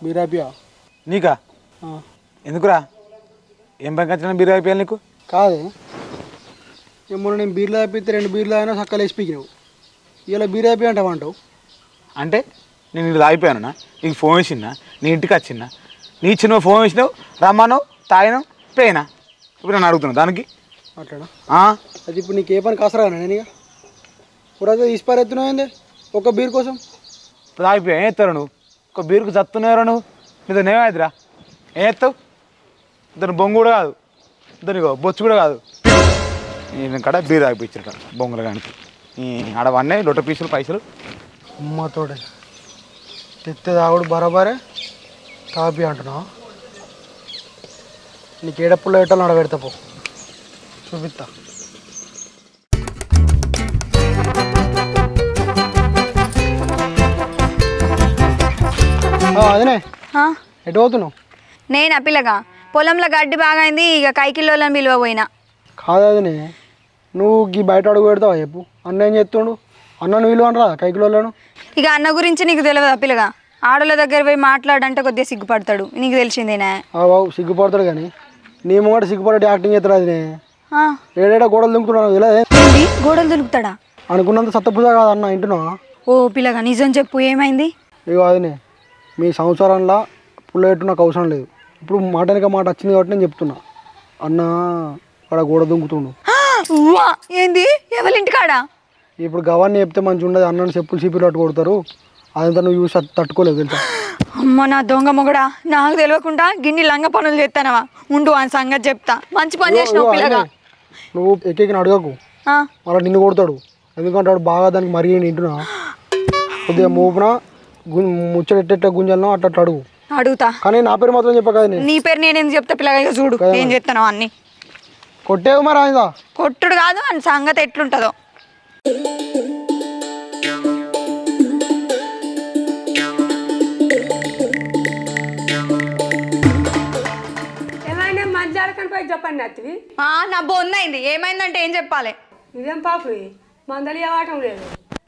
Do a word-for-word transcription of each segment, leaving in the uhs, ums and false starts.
బీరాపియా నీకా ఎందుకురా ఏం పని వచ్చిన బీర్ అయిపోయాలి నీకు కాదే మొన్న నేను బీర్లు అయిపోతే రెండు బీర్లు అయినా సక్కలు వేసి పీకినావు ఇలా బీరాపి అంటావు అంటావు అంటే నేను ఇది అయిపోయాను నీకు ఫోన్ వేసినా నీ ఇంటికి వచ్చినా నీ ఇచ్చిన ఫోన్ వేసినావు రమ్మన్నావు తాగినావు పోయినా ఇప్పుడు నన్ను అడుగుతున్నావు దానికి అట్లానా అది ఇప్పుడు నీకు ఏ పని కాసరా నేను ఇక ఇప్పుడు తీసిపారెత్తున్నావు ఏంది ఒక బీర్ కోసం ఇప్పుడు అయిపోయా ఏం ఎత్తారు నువ్వు ఒక బీరుకు చస్తున్నారా నువ్వు నీతో ఏమైందిరా ఏం ఎత్తావు ఇతను బొంగు కూడా కాదు ఇతను బొచ్చు కూడా కాదు నేను కడ బీరు ఆగిపించారు కదా బొంగులు కానీ ఆడవన్నీ లొట్ట పీసులు పైసలు అమ్మతోడే తెత్తే తాగుడు బరాబరే తాపి అంటున్నావు నీకు ఏడప్పుల్లో ఎట్టాలో నడబెడతా పో చూపిస్తా అదేనే ఎటు పోతున్నావు నేను పిల్లగా పొలంలో గడ్డి బాగైంది ఇక కైకిల్లోని విలువ పోయినా కాదు అదినే నువ్వు ఈ బయట అడుగు పెడతావా చెప్పు అన్న ఏం చెప్తుండు అన్నను విలువ అనరా కైకిలోలను ఇక అన్న గురించి నీకు తెలియదు పిల్లగా ఆడోళ్ళ దగ్గర పోయి మాట్లాడంటే కొద్దిగా సిగ్గుపడతాడు నీకు తెలిసిందేనా బాబు సిగ్గుపడతాడు కానీ నీ ముంగట సిగ్గుపడే యాక్టింగ్ చేస్తాడు అదినే ఏడేడా గోడలు దుంకుతున్నావు ఇలా గోడలు దులుపుతాడా అనుకున్నంత సత్తపూజ కాదు అన్న ఇంటున్నా ఓ పిల్లగా నిజం చెప్పు ఏమైంది ఇగో అదినే మీ సంవత్సరంలో పుల్ల ఎట్టు నాకు అవసరం లేదు ఇప్పుడు మాట వెనక మాట వచ్చింది కాబట్టి నేను చెప్తున్నా అన్న అక్కడ గోడ దుంకుతుండు ఏంది ఎవరింటి కాడా ఇప్పుడు గవాన్ని చెప్తే మంచిగా ఉండదు అన్నని చెప్పులు చీపులు అట్టు కొడతారు అదంతా నువ్వు చూసి తట్టుకోలేదు తెలుసా అమ్మ నా దొంగ మొగడా నాకు తెలియకుండా గిన్ని లంగ పనులు చేస్తానవా ఉండు అని సంగతి చెప్తా మంచి పని చేసినావు పిల్లగా నువ్వు ఎక్కెక్కిన అడగకు మళ్ళీ నిన్ను కొడతాడు ఎందుకంటే వాడు బాగా దానికి మరిగి ఇంటున్నా కొద్దిగా మూపున ముచ్చటెట్ట గుంజలను అట్లా అడుగు అడుగుతా కానీ నా పేరు మాత్రం చెప్ప కదా నీ పేరు నేను ఎందుకు చెప్తా పిల్లగా చూడు ఏం చెప్తాను అన్ని కొట్టేవు మరి ఆయన కొట్టుడు కాదు అని సంగతి ఎట్లుంటుందో ఏమైనా మంచి పోయి చెప్పండి అత్తివి నా బొందైంది ఏమైందంటే ఏం చెప్పాలి ఇదేం పాపు మందలి అవ్వటం లేదు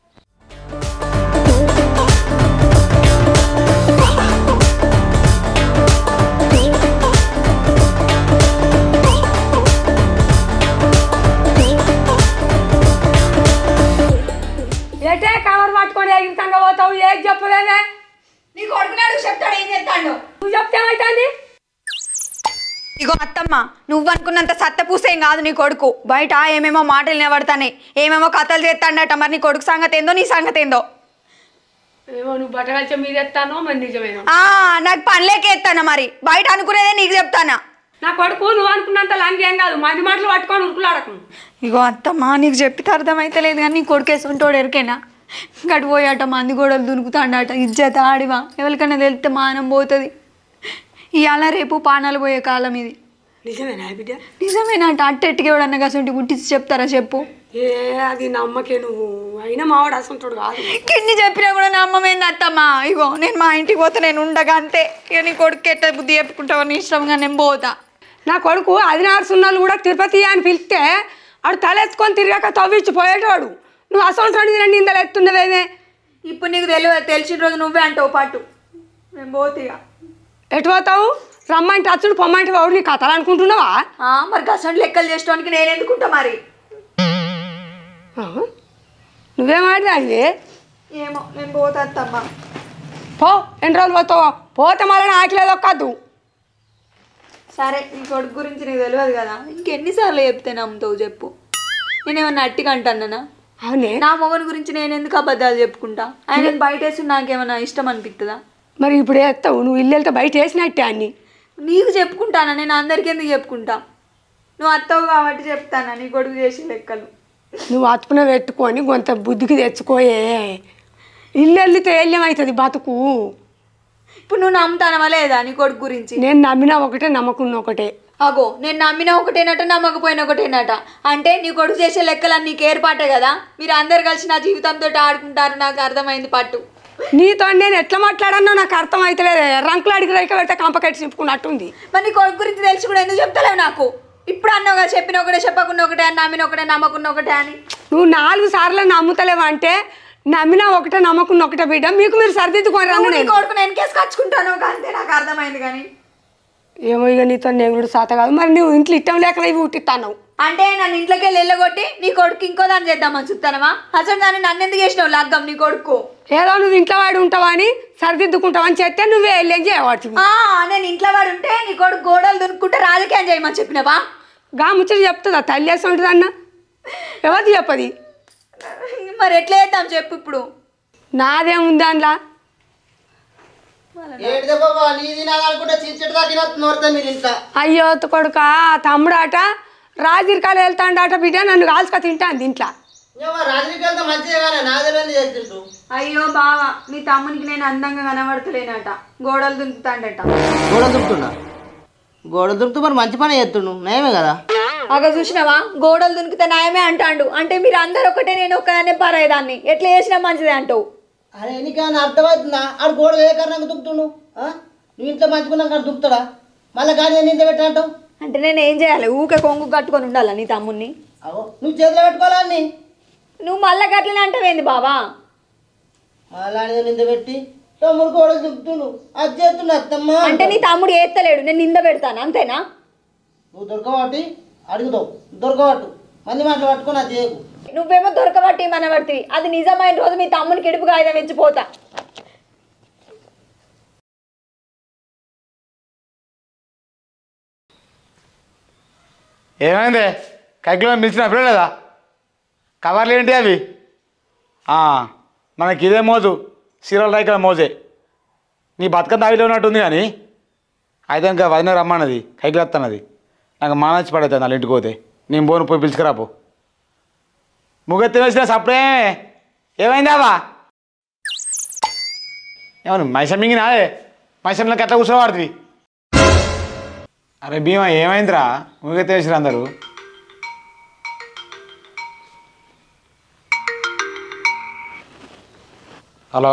ఏటే కవర్ పట్టుకొని ఎగిరితంగా పోతావు ఏం చెప్పలేదే నీ కొడుకున్నాడు చెప్తాడు ఏం చెప్తాడు నువ్వు చెప్తే ఏమైతుంది ఇగో అత్తమ్మ నువ్వు అనుకున్నంత సత్తపూసేం కాదు నీ కొడుకు బయట ఏమేమో మాటలు నిలబడతానే ఏమేమో కథలు చేస్తాడట మరి నీ కొడుకు సంగతి ఏందో నీ సంగతి ఏందో ఏమో నువ్వు బట్టగలిచే మీద ఎత్తానో మరి నిజమేనా నాకు పనిలేకే ఎత్తానా మరి బయట అనుకునేదే నీకు చెప్తానా నా కొడుకు నువ్వు అనుకున్నంత లాంకేం కాదు మంది మాటలు పట్టుకొని ఉరుకులాడకు ఇగో అత్తమ్మ నీకు చెప్పితే అర్థమైతే లేదు కానీ నీ కొడుకేసి ఉంటాడు ఎరికేనా గడి పోయాట మంది గోడలు దునుకుతాడట ఇజ్జత ఆడివా ఎవరికైనా తెలిస్తే మానం పోతుంది ఇవాళ రేపు పానాలు పోయే కాలం ఇది నిజమేనా బిడ్డ నిజమేనట అట్టెట్టుగా ఎవడన్నా కసంటి గుట్టించి చెప్తారా చెప్పు ఏ అది నమ్మకే నువ్వు అయినా మావాడు అసంటాడు కాదు కిన్ని చెప్పినా కూడా నమ్మమేంది అత్తమ్మ ఇగో నేను మా ఇంటికి పోతే నేను ఉండగా అంతే ఇక నీ కొడుకు ఎట్ట బుద్ధి చెప్పుకుంటావు నీ ఇష్టంగా నేను పోతా నా కొడుకు ఆదినారు సున్నాలు కూడా తిరుపతి అని పిలిస్తే ఆడు తలెత్తుకొని తిరిగాక తవ్విచ్చి పోయేటోడు నువ్వు అసలు నిందలు ఎత్తున్నదేమే ఇప్పుడు నీకు తెలియదు తెలిసిన రోజు నువ్వే అంటావు పాటు నేను పోతేగా ఎటు పోతావు రమ్మంటే అచ్చుడు పొమ్మంటే వాడు నీ కథలు అనుకుంటున్నావా మరి గసంటి లెక్కలు చేసుకోవడానికి నేను ఎందుకుంటా మరి నువ్వేమాడిదాన్ని ఏమో నేను పోతా అత్తమ్మ పో ఎన్ని రోజులు పోతావో పోతే మళ్ళీ ఆకలేదు కాదు సరే నీ కొడుకు గురించి నీకు తెలియదు కదా ఇంకెన్నిసార్లు చెప్తే నమ్ముతావు చెప్పు నేనేమన్నా అట్టిగా అంటానా అవునే నా మొగని గురించి నేను ఎందుకు అబద్ధాలు చెప్పుకుంటా ఆయన బయట వేసి నాకేమన్నా ఇష్టం అనిపిస్తుందా మరి ఇప్పుడు వేస్తావు నువ్వు ఇల్లు వెళ్తే బయట వేసినట్టే అన్ని నీకు చెప్పుకుంటానా నేను అందరికీ ఎందుకు చెప్పుకుంటా నువ్వు అత్తవు కాబట్టి చెప్తానా నీ కొడుకు చేసే లెక్కలు నువ్వు అతుకున పెట్టుకొని కొంత బుద్ధికి తెచ్చుకోయే ఇల్లు వెళ్తే ఏల్యమవుతుంది బతుకు ఇప్పుడు నువ్వు నమ్ముతానవా లేదా నీ కొడుకు గురించి నేను నమ్మినా ఒకటే నమ్మకున్న ఒకటే అగో నేను నమ్మిన ఒకటేనట నమ్మకపోయిన ఒకటేనట అంటే నీ కొడుకు చేసే లెక్కలన్నీ నీకు ఏర్పాటే కదా మీరు అందరు కలిసి నా జీవితంతో ఆడుకుంటారు నాకు అర్థమైంది పట్టు నీతో నేను ఎట్లా మాట్లాడన్నా నాకు అర్థం అవుతలేదు రంకులు అడిగి రైక పెడితే కంపకెట్టి చింపుకున్నట్టుంది మరి నీ కొడుకు గురించి తెలిసి కూడా ఎందుకు చెప్తలేవు నాకు ఇప్పుడు అన్నావు కదా చెప్పిన ఒకటే చెప్పకుండా ఒకటే అని నమ్మిన ఒకటే నమ్మకున్న ఒకటే అని నువ్వు నాలుగు సార్లు నమ్ముతలేవు అంటే నమ్మినా ఒకటే నమ్మకున్న ఒకటే బిడ్డ మీకు మీరు సరిదిద్దుకొని రండి నీ నేను కొడుకు నేను కేసు కచ్చుకుంటాను అంతే నాకు అర్థమైంది కానీ ఏమో ఇక నీతో నేను కూడా సాత కాదు మరి నువ్వు ఇంట్లో ఇట్టం లేక ఇవి ఉట్టిస్తాను అంటే నన్ను ఇంట్లోకి వెళ్ళి వెళ్ళగొట్టి నీ కొడుకు ఇంకో దాన్ని చేద్దామని చూస్తానవా అసలు దాన్ని నన్ను ఎందుకు చేసినావు లగ్గం నీ కొడుకు ఏదో నువ్వు ఇంట్లో వాడు ఉంటావా అని సరిదిద్దుకుంటావని చెప్తే నువ్వే వెళ్ళేం చేయవచ్చు ఆ, నేను ఇంట్లో వాడు ఉంటే నీ కొడుకు గోడలు దునుక్కుంటే రాజకీయం చేయమని చెప్పినవా గా ముచ్చట చెప్తుందా తల్లి వేసి ఉంటుంది అన్న ఎవరిది చెప్పది మరి ఎట్లా చేద్దాం చెప్పు ఇప్పుడు నాదేముంది దానిలా అయ్యో కొడుక తమ్ముడాట రాజరికాలు వెళ్తాండాట బిడ్డ నన్ను కాల్చుక తింటాను ఇంట్లో అయ్యో బావా నీ తమ్మునికి నేను అందంగా కనబడతలేనట గోడలు దునుకుతాడట గోడ దురుకుతున్నా గోడ దురుకుతూ మరి మంచి పని చేస్తుండు నయమే కదా అగ చూసినావా గోడలు దునికితే నయమే అంటాడు అంటే మీరు అందరు ఒకటే నేను ఒక్కదాన్నే పరాయేదాన్ని ఎట్లా చేసినా మంచిదే అంటావు అరే నీకేమన్నా అర్థమవుతుందా ఆడు గోడ ఏ కారణంగా దుక్కుతుండు నువ్వు ఇంట్లో మంచుకున్నాక దుక్కుతాడా మళ్ళీ కానీ నింద పెట్టంటావు అంటే నేను ఏం చేయాలి ఊకే కొంగు కట్టుకొని ఉండాలా నీ తమ్ముడిని అవో నువ్వు చేతిలో పెట్టుకోవాలా అన్ని నువ్వు మళ్ళా గట్లనే అంటావేంది బావా మళ్ళీ నింద పెట్టి తమ్ముడు గోడలు దుక్కుతుండు అది చేస్తుండు అత్తమ్మా అంటే నీ తమ్ముడు ఏత్తలేడు నేను నింద పెడతాను అంతేనా నువ్వు దొరకబట్టి అడుగుతావు దొరకబట్టు మంది మాటలు పట్టుకొని అది చేయకు నువ్వేమో దొరకబట్టి మనబడితే అది నిజమైన రోజు మీ తమ్మునికి ఇడుపు కాగితం ఇచ్చిపోతా ఏమైంది కైకిలో పిలిచిన అప్పుడే లేదా కవర్లు ఏంటి అవి మనకి ఇదే మోజు సీరియల్ రైకల మోజే నీ బతుక దావిలో ఉన్నట్టుంది కానీ అయితే ఇంకా వదిన రమ్మన్నది కైకిలు వస్తున్నది నాకు మానచ్చి పడవుతుంది వాళ్ళ ఇంటికి పోతే నేను పోను పోయి పిలుచుకురాపో ముగ్గెత్తి వేసిన సప్పుడే ఏమైందావా ఏమన్నా మైసం మింగినాదే మైసంలోకి ఎట్లా కూర్చోబడుతుంది అరే భీమా ఏమైందిరా ముగ్గెత్తి వేసిరా అందరూ హలో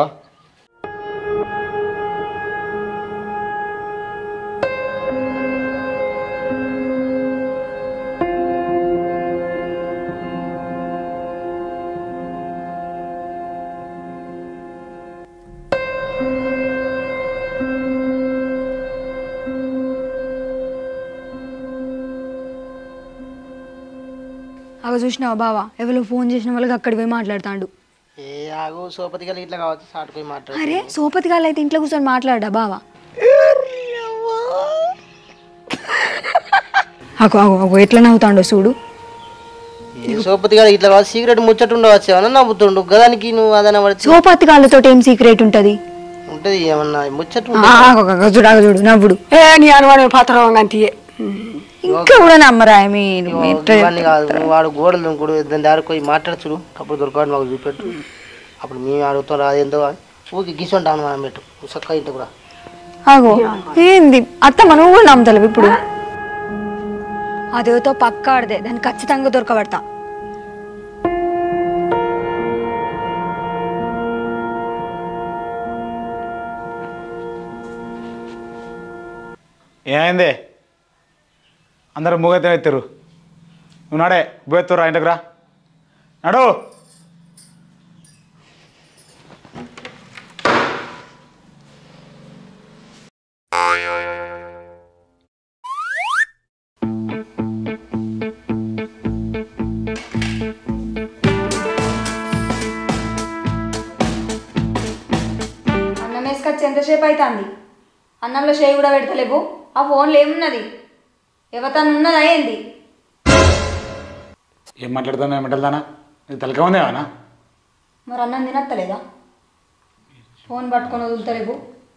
అగ చూసినావా బావా ఎవరో ఫోన్ చేసిన వాళ్ళకి అక్కడికి పోయి మాట్లాడతాడు ఏ ఆగు సోపతి గల ఇట్లా కావచ్చు సాటుపోయి మాట్లాడు అరే సోపతి గారు అయితే ఇంట్లో కూర్చొని మాట్లాడా బావా అగో అగో అగో ఎట్లా నవ్వుతాడో చూడు సోపతి గారు ఇట్లా కావచ్చు సీక్రెట్ ముచ్చట ఉండవచ్చు ఏమన్నా నవ్వుతుండు గదానికి నువ్వు అదన పడితే సోపతి గాళ్ళతో ఏం సీక్రెట్ ఉంటది ఉంటది ఏమన్నా ముచ్చట చూడు అగ చూడు నవ్వుడు ఏ నీ అనువాడు పాత్ర అంతే ఇంకా కూడా నమ్మరా ఇవన్నీ కాదు నువ్వు వాడు గోడలు దుంకుడు దాని దారి పోయి మాట్లాడుచుడు అప్పుడు దొరకవాడు మాకు చూపెట్టు అప్పుడు మేము అడుగుతాం రాదేందో ఊరికి గీసుంటాను మనం పెట్టు చక్క ఇంటి కూడా అగో ఏంది అత్త మనం కూడా నమ్ముతలేవు ఇప్పుడు అదేతో పక్క ఆడదే దాన్ని ఖచ్చితంగా దొరకబడతా ఏమైంది అందరూ మూగైతే ఎత్తారు నువ్వు నాడే బోయెత్తురు రా ఇంటికి రా నడు అన్నం వేసుకొచ్చి ఎంతసేపు అవుతుంది అన్నంలో చేయి కూడా పెడతలేవు ఆ ఫోన్లో ఏమున్నది ఎవతను ఉన్నదా ఏంది ఏం మాట్లాడుతున్నా ఏమంటానా ఇది తలక ఉందేమన్నా మరి అన్నం తినత్తలేదా ఫోన్ పట్టుకొని వదులుతలేవు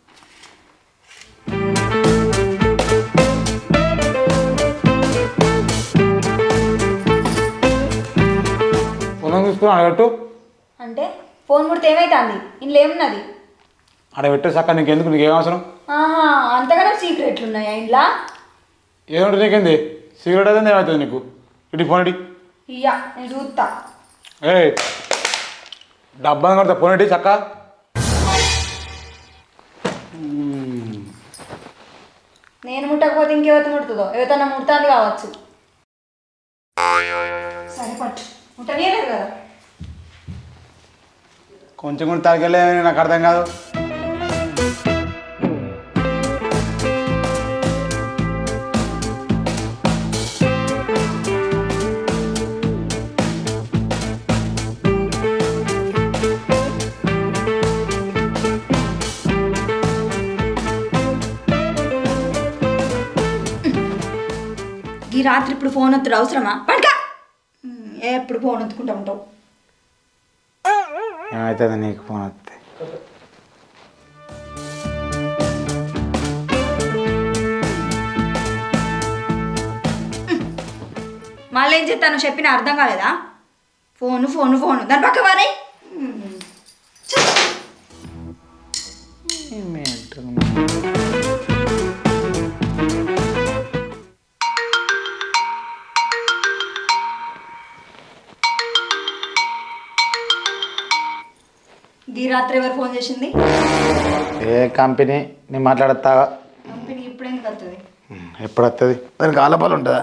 పొలం చూసుకుని అడగట్టు అంటే ఫోన్ ముడితే ఏమైతుంది ఇంట్లో ఏమున్నది అడగట్టు సక్క నీకెందుకు నీకేం అవసరం ఆహా అంతగానో సీక్రెట్లు ఉన్నాయా ఇంట్లో ఏముంటుంది నీకేంది సిగరెట్ అయితే ఏమవుతుంది నీకు ఇటు ఫోన్ ఇటీ ఇయ్యా నేను చూస్తా ఏ డబ్బా కొడతా ఫోన్ ఇటీ చక్క నేను ముట్టకపోతే ఇంకెవత ముడుతుందో ఎవతన్నా ముడుతుంది కావచ్చు సరే పట్టు ముట్టనేలేదు కదా కొంచెం కూడా తలకెళ్ళే నాకు అర్థం కాదు. ఈ రాత్రి ఇప్పుడు ఫోన్ వద్దుడు అవసరమా? పడక ఎప్పుడు ఫోన్ వత్తుకుంటా ఉంటావు. ఏమవుతుంది నీకు ఫోన్ వస్తే? మళ్ళీ ఏం చెప్తాను చెప్పిన అర్థం కాలేదా? ఫోను ఫోను ఫోను దాని పక్క వారే. ఈ రాత్రి ఎవరు ఫోన్ చేసింది? ఏ కంపెనీ? నేను మాట్లాడతా. కంపెనీ ఇప్పుడు ఎందుకు వస్తుంది? ఎప్పుడు వస్తుంది? దానికి ఆలపాలు ఉంటుందా?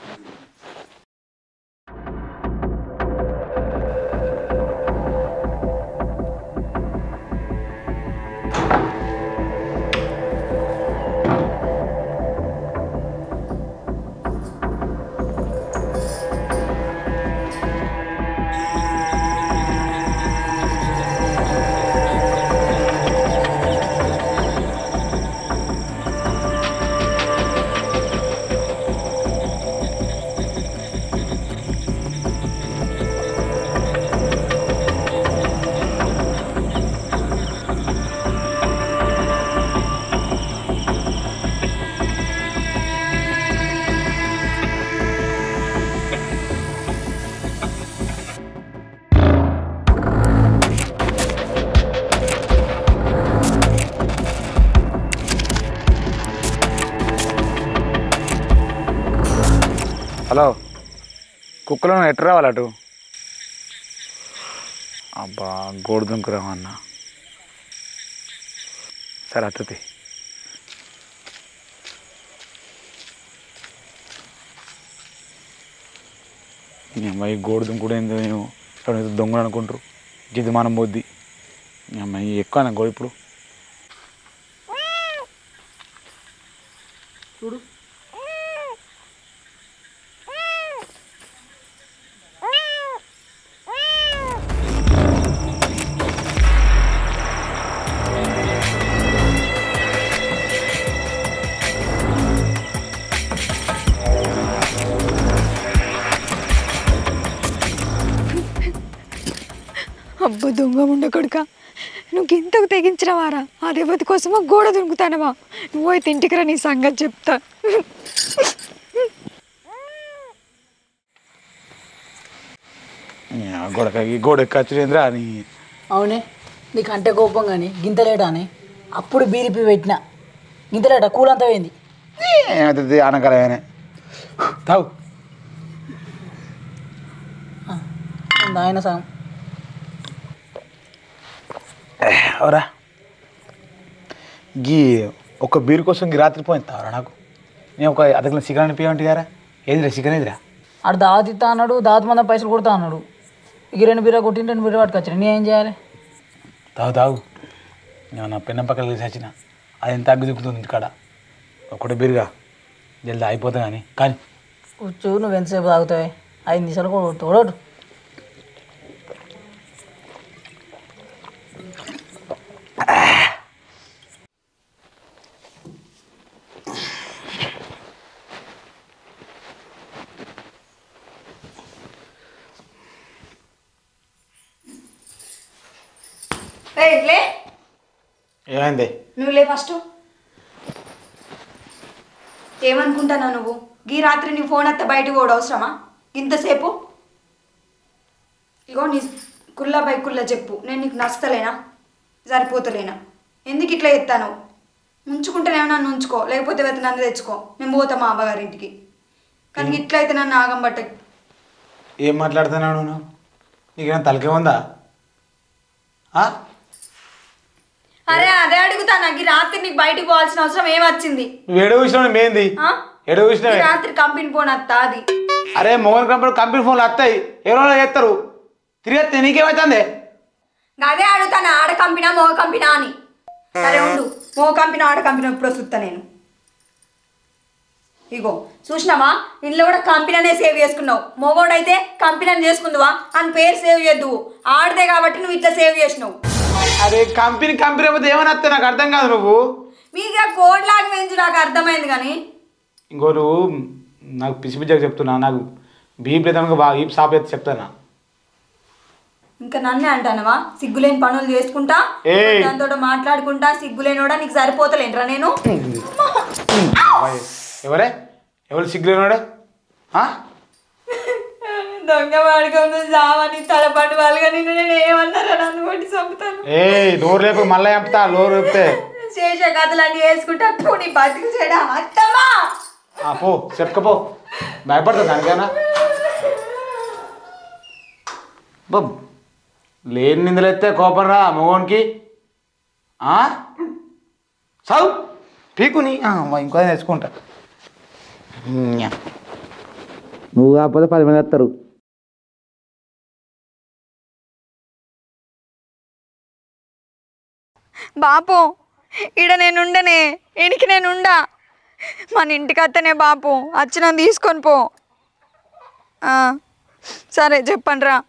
హలో, కుక్కలో ఎట్టు రావాలి అటు? అబ్బా గోడు దుంకురామన్నా. సరే అత్తది. మీ అమ్మాయి గోడు దుంకుడు ఏందో నేను దొంగలు అనుకుంటారు. గిది మనం పోద్ది. మీ అమ్మాయి ఎక్కువ అన్న గోడు ఇప్పుడు. చూడు అబ్బో దొంగ ఉండ కొడుక, నువ్వు ఇంతకు తెగించినవారా? ఆ దేవతి కోసమో గోడ దొరుకుతానవా? నువ్వు అయితే ఇంటికి రా, నీ సంగతి చెప్తా. గోడకి గోడ ఎక్కచ్చులేదురా అని. అవునే, నీకు అంటే కోపం కానీ గింతలేటా అని అప్పుడు బీరిపి పెట్టిన. గింతలేట కూలంతా పోయింది. ఏమవుతుంది అనకరగానే తావు. ఆయన సగం అవరా గీ ఒక బీరు కోసం గీ రాత్రి పోయింది తావరా నాకు. నేను ఒక అదగల చికెన్ అనిపించమంటే గారా. ఏదిరా చికెన్ ఏదిరా? ఆడు దావత్ ఇస్తా అన్నాడు, దావత్ మంద పైసలు కొడతా అన్నాడు. ఇక రెండు బీర కొట్టి రెండు బీర పట్టుకొచ్చాను. నేను ఏం చేయాలి? తాగు తాగు. నేను నా పెన్నం పక్కన తీసి వచ్చిన. అది ఎంత అగ్గి దిక్కుతుంది ఇంటికాడ. ఒకటే బీరుగా జల్ది అయిపోతా కానీ కానీ కూర్చో, నువ్వు ఎంతసేపు తాగుతావే? ఐదు నిమిషాలు కూడా కొడుతు కొడటు. ఏమైంది? నువ్వు లే ఫస్ట్. ఏమనుకుంటున్నావు నువ్వు? గీ రాత్రి నీ ఫోన్ అత్త బయటకు కూడా అవసరమా ఇంతసేపు? ఇగో నీ కుల్లా బై కుల్లా చెప్పు. నేను నీకు నచ్చలేనా? సరిపోతలేనా? ఎందుకు ఇట్లా ఎత్తాను? ఉంచుకుంటేనేమో నన్ను ఉంచుకో, లేకపోతే వెత నన్ను తెచ్చుకో. నేను పోతా మా అమ్మగారింటికి. కానీ ఇట్లా అయితే నన్ను ఆగం పట్ట. ఏం మాట్లాడుతున్నావు నువ్వు? నీకేమైనా తలకే ఉందా? అరే అదే అడుగుతా. నాకు ఈ రాత్రి నీకు బయటికి పోవాల్సిన అవసరం ఏమొచ్చింది? నువ్వు ఎడ చూసినావు? మేంది ఎడ చూసినావు? రాత్రి కంపెనీ ఫోన్ అత్తా అది. అరే మోహన్ కంపెనీ కంపెనీ ఫోన్లు వస్తాయి, ఎవరో చేస్తారు, తిరిగి నీకేమవుతుంది? అదే అడుగుతాను, ఆడ కంపినా మోగ కంపినా అని. సరే ఉండు, మోగ కంపినా ఆడ కంపినా ఇప్పుడు వస్తుందా నేను. ఇగో చూసినావా, ఇంట్లో కూడా కంపెనీ సేవ్ చేసుకున్నావు. మోగోడైతే కంపెనీ చేసుకుందువా అని పేరు సేవ్ చేద్దువు. ఆడదే కాబట్టి నువ్వు ఇట్లా సేవ్ చేసినావు. అరే కంపెనీ కంపెనీ పోతే ఏమని వస్తే నాకు అర్థం కాదు. నువ్వు మీకు కోడ్ లాగా వేయించు, నాకు అర్థమైంది. కానీ ఇంకో నువ్వు నాకు పిచ్చి పిచ్చిగా చెప్తున్నా, నాకు బీప్ లేదనుకో బాగా బీప్ సాప్ అయితే చెప్తానా. ఇంకా నన్నే అంటానవా? సిగ్గులేని పనులు చేసుకుంటా, దాంతో మాట్లాడుకుంటా, సిగ్గులేనోడా నీకు సరిపోతలేంట్రా నేను. ఎవరే ఎవరు సిగ్గులేనోడే? దొంగ వాడుకొని సావని తలపండు వాళ్ళగా నిన్ను నేను ఏమన్నారా? నన్ను కొట్టి చంపుతాను. ఏ నోరు లేపు మళ్ళీ చెప్తా, నోరు చెప్తే శేష కథలు అన్నీ వేసుకుంటా నీ బతికి చేయడా అత్తమ్మా. పో చెప్పకపో, భయపడుతుంది దానికైనా. బాబు లేని నిందలెత్తే కోపం రా మగోనికి. సావు పీకుని ఇంకో తెచ్చుకుంటా. నువ్వు కాకపోతే పది మంది వస్తారు. బాపు ఈడ నేనుండనే, ఈడికి నేనుండా. మన ఇంటికి వస్తేనే బాపు వచ్చిన తీసుకొని పో. సరే చెప్పండి రా.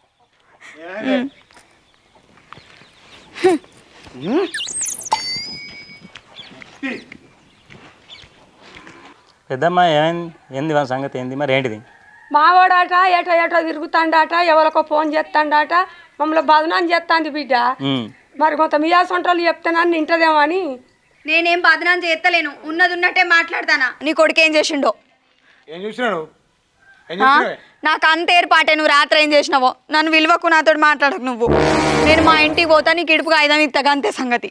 పెద్దమ్మ ఏమైంది? ఏంది వాళ్ళ సంగతి ఏంది మరి? ఏంటిది? మావాడాట ఏటో ఏటో తిరుగుతాండాట, ఎవరికో ఫోన్ చేస్తాండాట, మమ్మల్ని బదనాన్ని చేస్తాంది బిడ్డ. మరి కొంత మియాసంటోళ్ళు చెప్తానని వింటదేమో అని. నేనేం బదనాన్ని చేస్తలేను, ఉన్నది ఉన్నట్టే మాట్లాడతానా. నీ కొడుకు ఏం చేసిండో ఏం చూసినాడు? నాకు అంత ఏర్పాటే. నువ్వు రాత్రి ఏం చేసినావో నన్ను విలువకు నాతో మాట్లాడకు నువ్వు. నేను మా ఇంటికి పోతా, నీకు ఇడుపుగా ఐదాం ఇత్తగా అంతే సంగతి.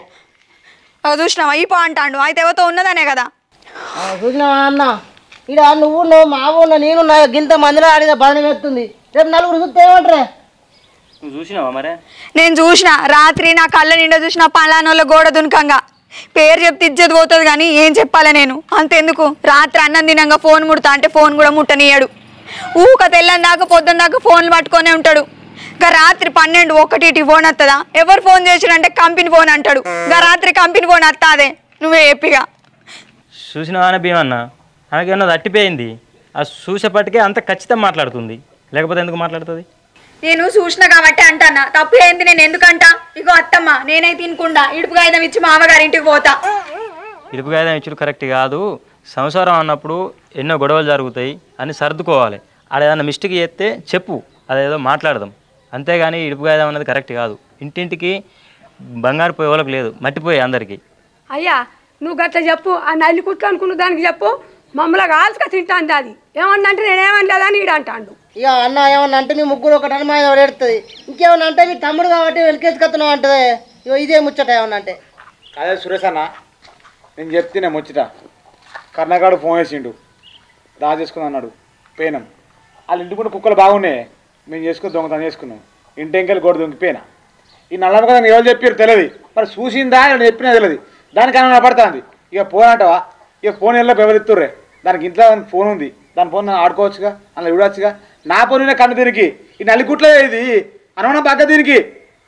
చూసినావా ఈ పో అంటాడు. అయితే ఎవరితో ఉన్నదనే కదా. చూసినావా అన్న, ఇడ నువ్వు నువ్వు మా ఊళ్ళో నేను గింత మందిలో ఆడిన బాధ ఎత్తుంది. రేపు నలుగురు చూస్తే ఏమంటారే? నువ్వు చూసినావా మరి? నేను చూసిన రాత్రి నా కళ్ళ నిండా చూసిన పలానోళ్ళ గోడ దునకంగా. పేరు చెప్తే ఇజ్జత్ పోతుంది కానీ ఏం చెప్పాలి నేను. అంతెందుకు, రాత్రి అన్నం తినంగా ఫోన్ ముడతా అంటే ఫోన్ కూడా ముట్టనియాడు. ఊక తెల్లని దాకా పొద్దున్న దాకా ఫోన్లు పట్టుకొనే ఉంటాడు. ఇంకా రాత్రి పన్నెండు ఒకటి ఫోన్ వస్తుందా? ఎవరు ఫోన్ చేసినంటే కంపెనీ ఫోన్ అంటాడు. ఇంకా రాత్రి కంపెనీ ఫోన్ వస్తాదే. నువ్వే ఎప్పిగా చూసినావానే భీమన్న, ఆమెకేమన్నా తట్టిపోయింది. ఆ చూసేపటికే అంత ఖచ్చితంగా మాట్లాడుతుంది, లేకపోతే ఎందుకు మాట్లాడుతుంది? నేను చూసిన కాబట్టి అంటానా, తప్పు ఏంది నేను ఎందుకంటా? ఇగో అత్తమ్మ నేనే తినకుండా ఇడుపు కాగితం ఇచ్చి మా అమ్మగారింటికి పోతా. ఇడుపు కాగితం ఇచ్చుడు కరెక్ట్ కాదు. సంసారం అన్నప్పుడు ఎన్నో గొడవలు జరుగుతాయి అని సర్దుకోవాలి. ఆడ ఏదైనా మిస్టేక్ చేస్తే చెప్పు, అదేదో మాట్లాడదాం. అంతేగాని ఇడుపు కాగితం అనేది కరెక్ట్ కాదు. ఇంటింటికి బంగారు పోయే వాళ్ళకి లేదు, మట్టిపోయే అందరికీ. అయ్యా నువ్వు గట్ల చెప్పు, ఆ నల్లి కుట్లు అనుకున్న దానికి చెప్పు. మమ్మల్ని కాల్చుక తింటాంది అది. ఏమన్నా అంటే నేనేమని లేదని ఈడ అంటాడు. ఇక అన్న ఏమన్నా అంటే మీ ముగ్గురు ఒకటి అనుమానం ఎడుతుంది. ఇంకేమన్నా అంటే మీ తమ్ముడు కాబట్టి వెనకేసుకొస్తున్నావు అంటది. ఇగో ఇదే ముచ్చట ఏమన్నా అంటే. అదే సురేష్ అన్న, నేను చెప్తే ముచ్చట. కర్ణగాడు ఫోన్ చేసిండు, రా చేసుకుందాం అన్నాడు. పోయినాం. వాళ్ళ ఇంటి కూడా కుక్కలు బాగున్నాయి. మేము చేసుకుని దొంగతనం చేసుకున్నాం. ఇంటింకెళ్ళి గోడ దొంగిపోయినా. ఈ నల్లమ్మ కదా ఎవరు చెప్పారు తెలియదు. మరి చూసిందా నేను చెప్పినా తెలియదు. దానికన్నా పడుతుంది. ఇక ఫోన్ అంటావా? ఇక ఫోన్ ఎలా బెవరిస్తుర్రే. దానికి ఇంట్లో ఫోన్ ఉంది, దాని ఫోన్ ఆడుకోవచ్చుగా, అందులో చూడవచ్చుగా. నా ఫోన్ కన్ను దీనికి ఈ నల్లికుట్లే ఇది అనవన బాగా దీనికి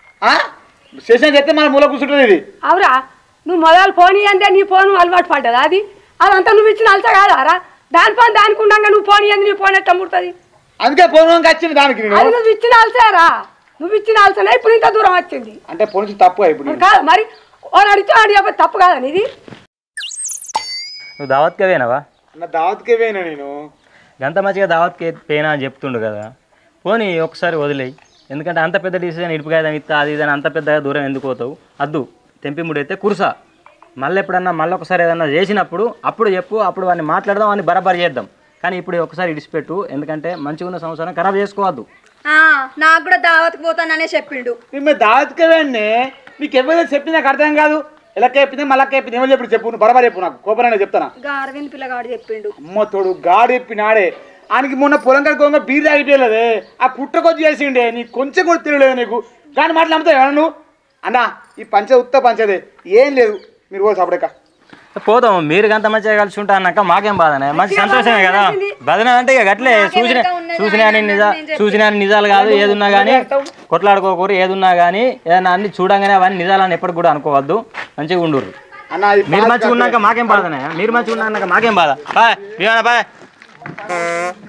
స్టేషన్ చెప్తే మన మూల కూర్చుంటుంది ఇది. అవురా, నువ్వు మొదలు ఫోన్ ఇయ్యంటే నీ ఫోన్ అలవాటు పడ్డదా? అది అదంతా నువ్వు ఇచ్చిన అలస కాదారా? దాని పని దానికి ఉండగా నువ్వు ఫోన్ ఇయ్యంది నీ ఫోన్ ఎట్లా ముడుతుంది? అందుకే ఫోన్ వచ్చింది దానికి. అది నువ్వు ఇచ్చిన అలసారా? నువ్వు ఇచ్చిన అలసనే ఇప్పుడు ఇంత దూరం వచ్చింది. అంటే ఫోన్ తప్పు ఇప్పుడు కాదు మరి. ఓ అడిగితే అడి తప్పు కాదని ఇది. నువ్వు దావత్కే పోయినావా? నా దావత్కే పోయినా నేను. గంత మంచిగా దావత్కే పోయినా అని చెప్తుండు కదా. పోనీ ఒకసారి వదిలేయి. ఎందుకంటే అంత పెద్ద డిసిజన్ ఇడుపు కాగితం ఇస్తా అది ఇదని అంత పెద్దగా దూరం ఎందుకు పోతావు? అద్దు తెంపిముడైతే కురుసా. మళ్ళీ ఎప్పుడన్నా మళ్ళీ ఒకసారి ఏదన్నా చేసినప్పుడు అప్పుడు చెప్పు, అప్పుడు వాడిని మాట్లాడదాం, వాడిని బరాబర్ చేద్దాం. కానీ ఇప్పుడు ఒకసారి ఇడిచిపెట్టు, ఎందుకంటే మంచిగా ఉన్న సంవత్సరం ఖరాబ్ చేసుకోవద్దు. నాకు కూడా దావత్కి పోతాననే చెప్పిండు. మేము దావత్కే పోయినే, నీకు ఎవరైనా చెప్పి నాకు అర్థం కాదు. ఎలా చెప్పింది మళ్ళీ చెప్పింది ఏమో చెప్పి చెప్పు, నువ్వు బరాబర్ చెప్పు. నాకు కోపరైనా చెప్తానా? అరవింద్ పిల్లగాడు చెప్పిండు. అమ్మ తోడు గాడు చెప్పినాడే. ఆయనకి మొన్న పొలం కడుకోగా బీర్ తాగిపోయలేదే, ఆ కుట్రకొచ్చి చేసిండే. నీకు కొంచెం కూడా తెలియలేదు నీకు. కానీ మాటలు అమ్ముతావు ఎవరు నువ్వు? అన్నా ఈ పంచ ఉత్త పంచదే ఏం లేదు. మీరు పోసి అప్పుడేక పోతాం మీరు అంత మంచిగా కలిసి ఉంటా అన్నాక మాకేం బాధనే మంచి సంతోషమే కదా బదన అంటే ఇక గట్లే చూసిన చూసిన నిజా చూసిన నిజాలు కాదు ఏదున్నా కానీ కొట్లాడుకోకూరు ఏదున్నా కానీ ఏదన్నా అన్ని చూడంగానే అవన్నీ నిజాలని ఎప్పటికి కూడా అనుకోవద్దు మంచిగా ఉండుర్రు మీరు మంచిగా ఉన్నాక మాకేం బాధనే మీరు మంచిగా ఉన్నాక మాకేం బాధ బాయ్ బాయ్